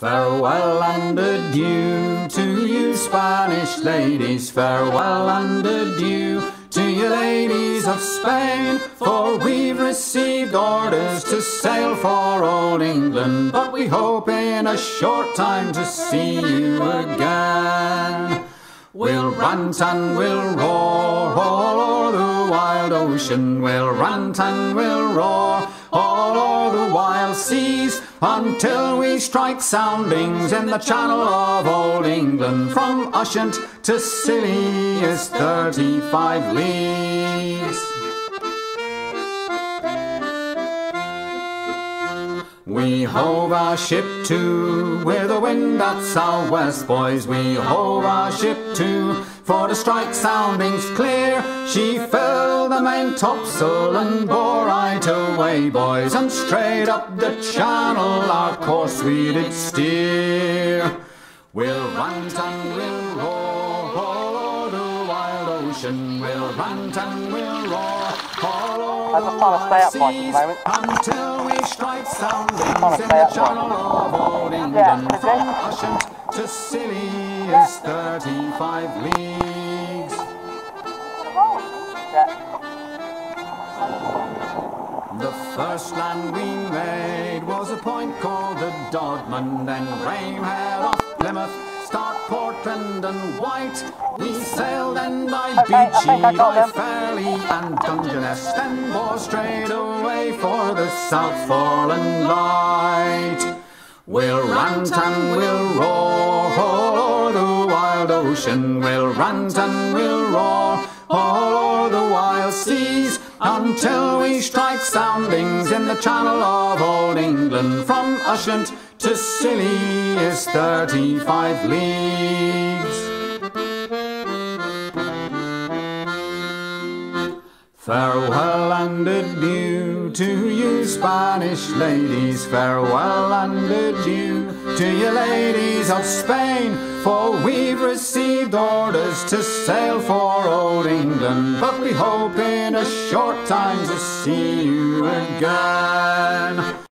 Farewell and adieu to you Spanish ladies, farewell and adieu to you ladies of Spain, for we've received orders to sail for old England, but we hope in a short time to see you again. We'll rant and we'll roar all o'er the wild ocean, we'll rant and we'll roar all o'er the wild seas, until we strike soundings in the channel of old England. From Ushant to Scilly is 35 leagues. We hove our ship to with the wind at southwest, boys. We hove our ship to for to strike soundings clear. She filled the main topsail and bore right away, boys, and straight up the channel our course we did steer. We'll rant and we'll roar all o'er the wild ocean, we'll rant and we'll roar all over the wild seas, until we strike soundings in the channel of old England. From Ushant to Scilly is 35 leagues. The first land we made was a point called the Dodman, then Rainhead off Plymouth, start Portland and White. We sailed then by Beachy, by Fairley and Dungeness, then bore straight away for the South Foreland Light. We'll rant and we'll roar all o'er the wild ocean, we'll rant and we'll roar all o'er the wild seas, until we strike soundings in the channel of old England. From Ushant to Scilly is 35 leagues. Farewell and adieu to you Spanish ladies, farewell and adieu to you ladies of Spain, for we've received orders to sail for old England, but we hope in a short time to see you again.